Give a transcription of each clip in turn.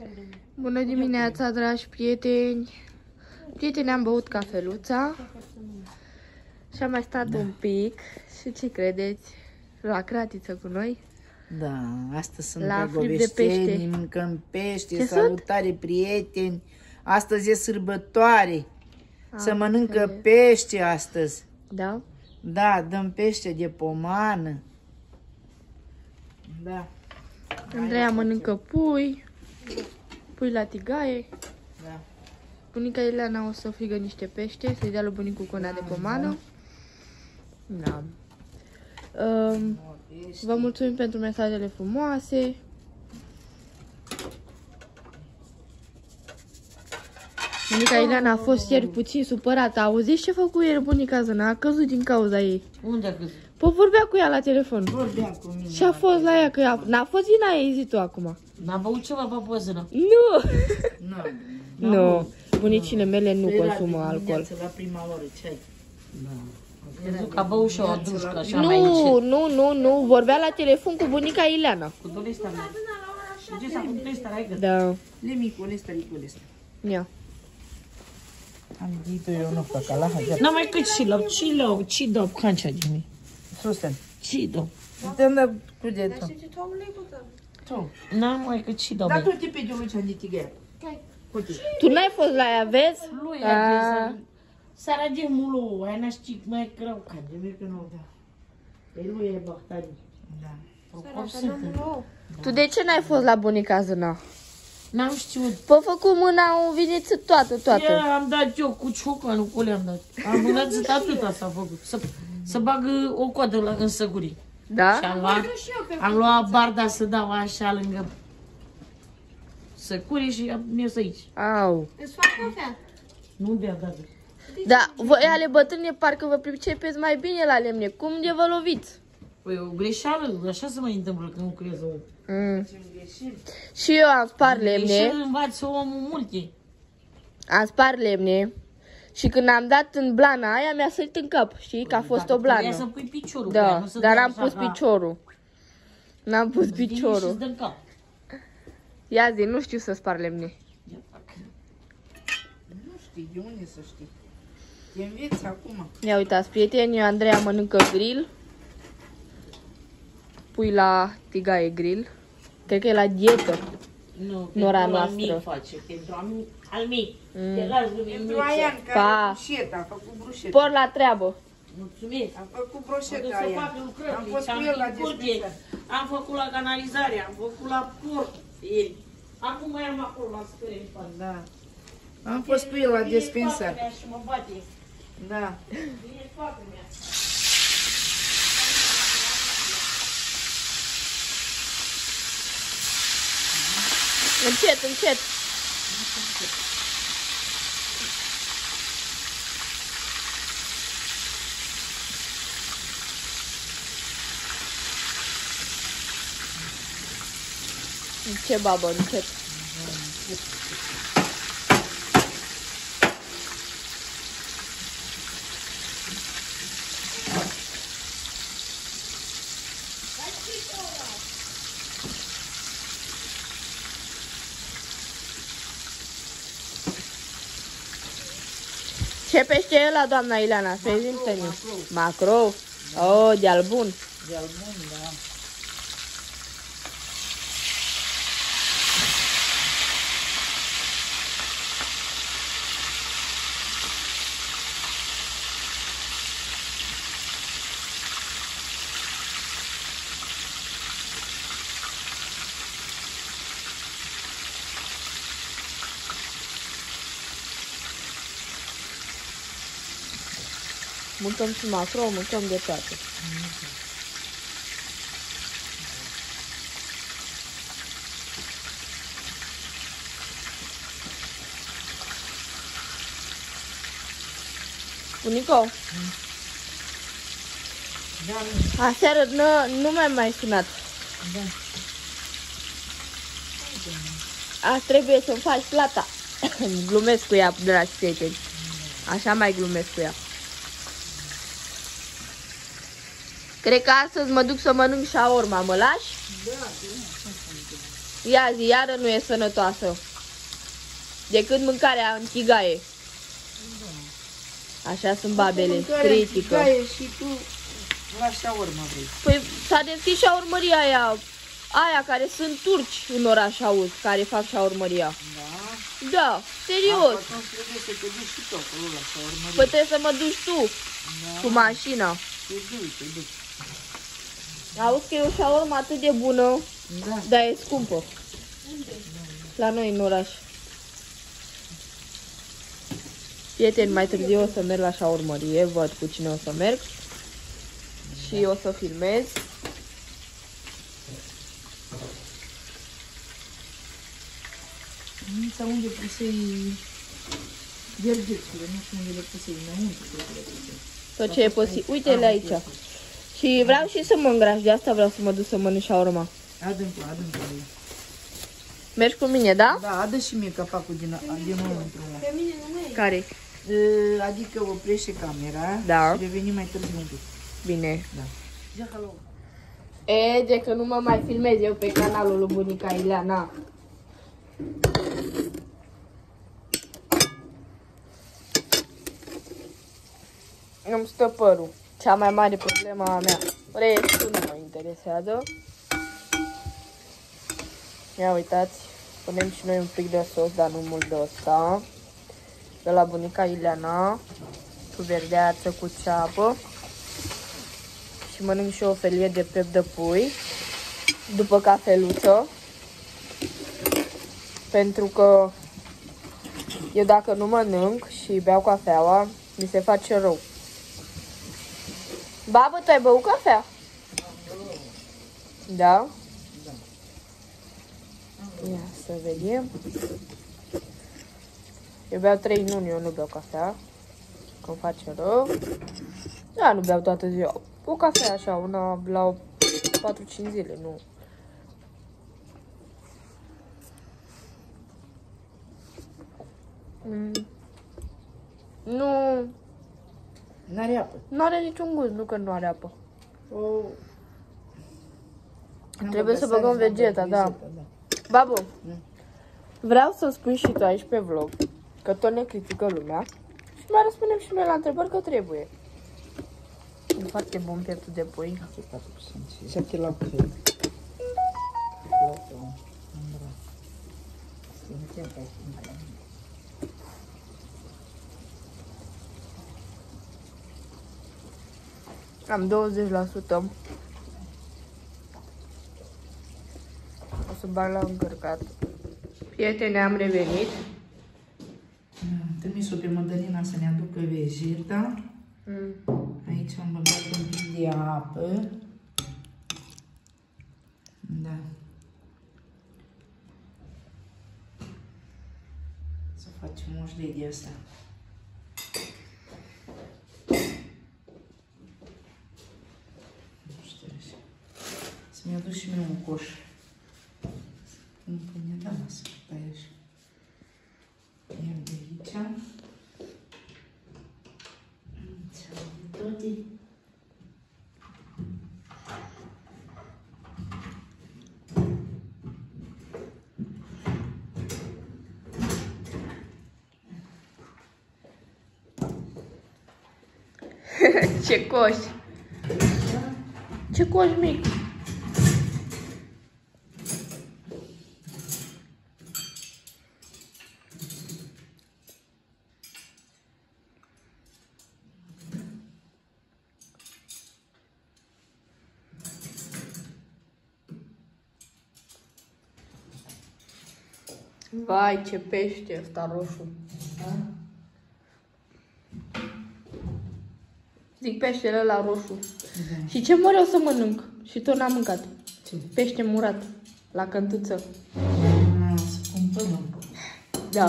Bună dimineața, dragi prieteni! Prieteni, am băut cafeluța și am mai stat un pic. Și ce credeți? La cratiță cu noi? Da, astăzi sunt la fript de pește. Mâncăm pește, Ce salutare sunt? Prieteni! Astăzi e sărbătoare, să mănâncă înțeles. pește astăzi. Da? Da, dăm pește de pomană. Da. Andreea mănâncă pui la tigaie. Da. Bunica Ileana o să frigă niște pește, să-i dea lui bunicul cona de pomană. Da. Vă mulțumim pentru mesajele frumoase. Bunica Ileana a fost ieri puțin supărată. Auziți ce făcut ieri bunica Zâna? A căzut din cauza ei. Unde a căzut? Păi vorbea cu ea la telefon. Vorbea cu mine. Și a fost la ea, că n-a fost vina ei, zi tu acum. N-a băut ceva pe poză? Nu! Nu. Nu, bunicile mele nu Era consumă de alcool. dimineață la prima oră, ce ai? Crezut că a băut și o adușcă așa mai încet. Nu, vorbea la telefon cu bunica Ileana. Cu dolesta mea. Ce s-a făcut ăsta, raică? Da, Lemicul ăsta, licul ăsta. ia. Am dit eu nu fac ala haja. N-am mai cât ci dau cancea de mine. Susten. Ci dau. Te-am dat cu detul. Tu. N-am mai cât ci dau. Dar tu te pe de lui ce-am dit igea. Tu n-ai fost la ea, vezi? Lui a seara de mulu, aia n-aș ști mai greu ca de mine că nu da. E lui e bactarii. Da. Tu de ce n-ai fost la bunica Zâna? N-am știut. Pă făcut mâna o viniță toată. Am dat eu cu ciocanul, cu le-am dat. Am mânat atâta s-a făcut. Să bag o coadă în săgurii. Da? Și am luat barda să dau așa lângă săcurii și am mers aici. Au. Îți fac cafea. Nu bea, da. Da, voi ale bătrâne parcă vă pricepeți mai bine la lemne. Cum de vă loviți? Păi o greșeală, așa se mai întâmplă când nu crezi omul. Și eu am spart lemne. Și învață omul multe. Am spart lemne. Și când am dat în blana aia, mi-a sărit în cap. Știi că a fost o Trebuia să blană. pui piciorul. Da, nu să dar dai am așa pus ca- piciorul. N-am pus Vine și piciorul. îți dă în cap. Ia zi, nu știu să spar lemne. Ia fac. Nu știi, de unde să știi? Te înveți acum. Ia uitați, prieteni, Andreea mănâncă grill. Pui la tigaie grill. Cred că e la dietă. Nu, Nora pentru noastră. al meu face, pentru al meu. De gaz Pentru Aian, care Pa. a brușetă, a făcut brușetă. Por la treabă. Mulțumesc. A făcut Mă duc broșetă să Aian. fac lucrări, Am fost deci cu el la din curte, dispensar. am făcut la canalizare, am făcut la port ieri. Acum mai am acolo la scări în față. Da. Am fost cu el la Vine dispensar. fata mea și mă bate. Da. Vine fata mea. Încet. Ce babă, încet. Ce pește e ăla, doamna Ileana? Prezintă-mi. Macro. Oh, de-al bun. De albun, da. Mâncăm și macro, mâncăm de toate. Bunico, aseară nu mi-ai mai sunat. Azi trebuie să-mi faci plata. Glumesc cu ea, dragi prieteni. Așa mai glumesc cu ea. Cred că astăzi mă duc să mănânc shawarma. Mă lași? Ia zi, iară nu e sănătoasă. Decât mâncarea în chigaie. Așa sunt babele, critică. Și tu la șaurmă vrei. Păi s-a deschis șaurmăria aia care sunt turci în oraș, auz, care fac șaurmăria. Da? Da, serios. Atunci trebuie să te duci și tu acolo la șaurmărie. Păi trebuie să mă duci tu cu mașina. Te duci. Auzi că e o șaurmă atât de bună, Da. dar e scumpă. La noi în oraș. Prieteni, mai târziu o să merg la șaurmărie, văd cu cine o să merg. Și o să filmez. Sau unde pusei vergețurile, nu știu unde le pusei, înăuntru cred că le pusei. Tot ce e posibil. Uite-le aici. Și vreau și să mă îngraș, de asta vreau să mă duc să mănânc șaurma. Adâncă. Mergi cu mine, da? Da, adă și mie capacul din înăuntru. Care? Adică oprește camera Da. și revenim mai târziu un pic. Bine. Da. De că nu mă mai filmez eu pe canalul lui bunica Ileana. Îmi stă părul. Cea mai mare problemă a mea. Restul nu mă interesează. Ia uitați. Punem și noi un pic de sos, dar nu mult de ăsta. De la bunica Ileana. Cu verdeață, cu ceapă. Și mănânc și o felie de pep de pui. După cafeluță. Pentru că eu dacă nu mănânc și beau cafeaua, mi se face rău. Babă, tu ai băut cafea? Da? Ia să vedem. Eu beau 3 luni, eu nu beau cafea. Că îmi face rău. Da, nu beau toată ziua. O cafea așa, una la 4-5 zile, nu. Nu. N-are apă. Nu are niciun gust, nu că nu are apă. Am Trebuie să băgat băgăm sare, vegeta, am da. băgat vegeta, Babu, Mm. vreau să spui și tu aici pe vlog că tot ne critică lumea și mai răspundem și noi la întrebări că trebuie. E foarte bun pieptul de pui. da. 7 la fel. Am 20%. O să bag la încărcat. Prieteni, am revenit. Am trimis-o pe Mădălina să ne aducă vegeta. Aici am băgat un pic de apă. Da. Să facem mușlei de asta. Nu știu așa. Să-mi aduc și mie un coș. Îmi pune, da, să tai așa. Iau de aici. Toate. Ce coș! Ce coș mic! Vai, ce pește ăsta roșu! Zic peștele ăla roșu. Da. Și ce mă vreau să mănânc? Și tot n-am mâncat. Ce? Pește murat. La cântuță. Să cumpărăm. Da.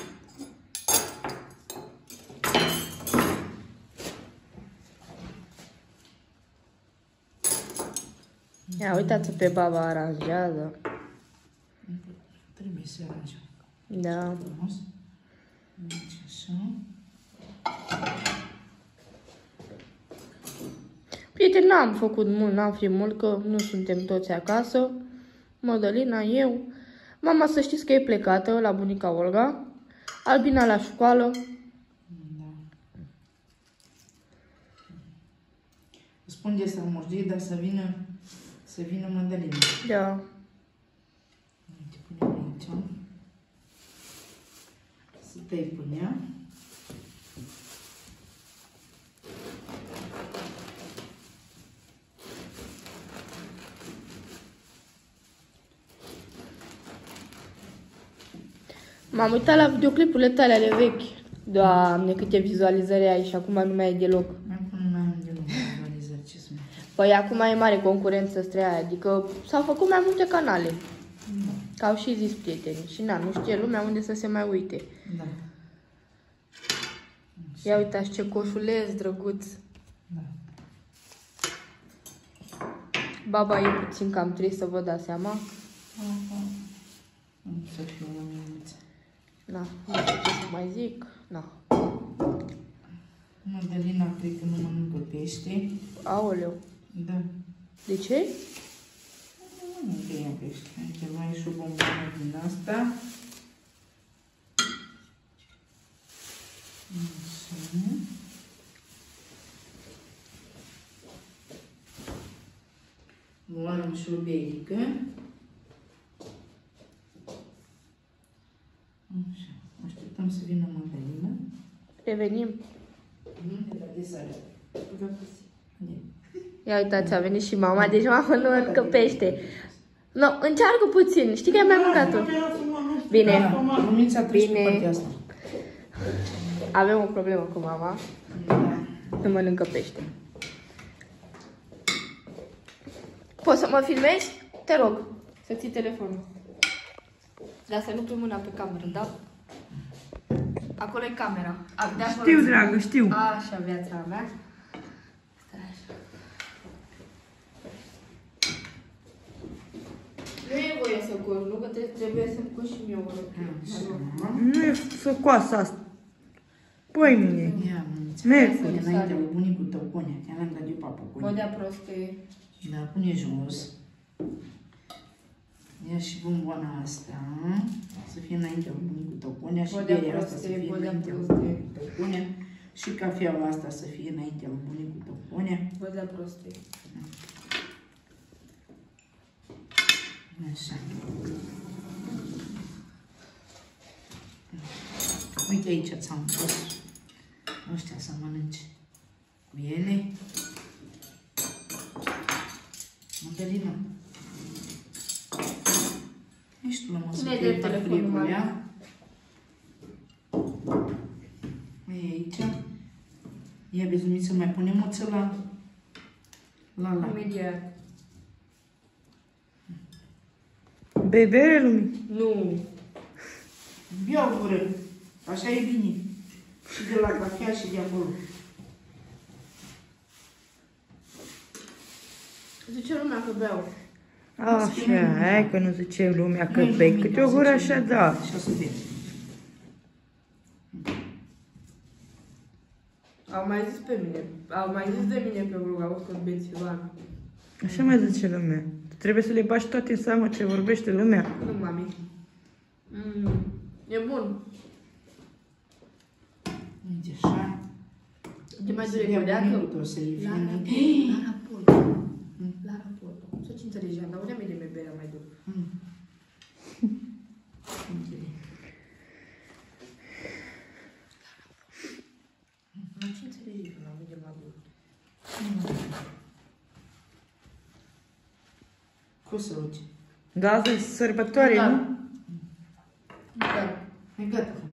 Ia uitați pe baba aranjează. Trebuie să aranjăm. Da. Frumos. Deci așa. Prieteni, n-am făcut mult, n-am fi mult, că nu suntem toți acasă. Mădălina, eu. Mama, să știți că e plecată la bunica Olga. Albina la școală. Da. Spune să moșdie, dar să vină Madalina. Da. Uite, punem aici. Să tăi punea. M-am uitat la videoclipurile tale ale vechi. Doamne, câte vizualizări ai și acum nu mai ai deloc. Acum nu mai am deloc vizualizări, ce să mai fac. Păi acum e mare concurență spre aia, adică s-au făcut mai multe canale. Da. Că au și zis prietenii. Și na, nu știe lumea unde să se mai uite. Da. Ia uitați ce coșuleț drăguț. Da. Baba e puțin cam trist, să vă dați seama. Să fiu o minuță. Na, nu știu ce să mai zic. Na. Madalina cred că nu mănâncă pește. Aoleu. Da. De ce? Nu mănâncă ea pește. Aici mai e și o bomboană din asta. Așa. Luăm și o berică. Așa. Așteptăm să vină Madalina. Revenim. De la desare. Ia uitați, a venit și mama, deci mama nu mănâncă pește. No, încearcă puțin, știi că ai mai mâncat tu. Bine, Lumința trece pe Bine. partea asta. avem o problemă cu mama, Da. nu mănâncă pește. Poți să mă filmezi? Te rog, să ții telefonul. Dar să nu pui mâna pe cameră, da? Acolo e camera. De acolo. Știu, dragă, știu. Așa, viața mea. Stai așa. Nu e voie să coși, nu? Că trebuie să-mi coși și eu. Nu e să coasă asta. Păi mine. Ia, Lumința. Merg. Pune înainte lui bunicul tău, pune. Te-am dat de papă, Bă, pune. de-a proste. Da, pune jos. Ia și bomboana asta. Să fie înaintea lui bunicul tău, pune. Și Bă, de-a berea asta să proste, fie bă, de-a înaintea lui proste. bunicul tău, pune. Și cafeaua asta să fie înaintea lui bunicul tău, pune. Bă, de-a proste. Așa. Uite aici ți-am pus ăștia să mănânci cu ele. Madalina. Ești tu la masă, Ține că de e telefonul, farfurie cu mami. ea. E aici. Ia vezi, Lumiță, mai punem oță la Imediat. Bei bere, Lumi? Nu. Ia o gură. Așa e bine. Și de la cafea și de acolo. Zice lumea că beau. Așa, hai că nu zice lumea că bei. Câte o gură așa, da. Așa să vede. Au mai zis pe mine. Au mai zis de mine pe vlog, auzi că beți Ioan. Așa mai zice lumea. Trebuie să le bagi toate în seamă ce vorbește lumea. Nu, mami. E bun. Uite așa. Te mai dure Ia cu deacă? bunicul tău să-i fie La înainte. raport. La raport. Să ce înțelegi, dar unde mi-e de berea mai dur? La ce înțelegi, că n-am de mai dur? Cum să rogi? Da, asta e sărbătoare, nu? Da. Hai, gata.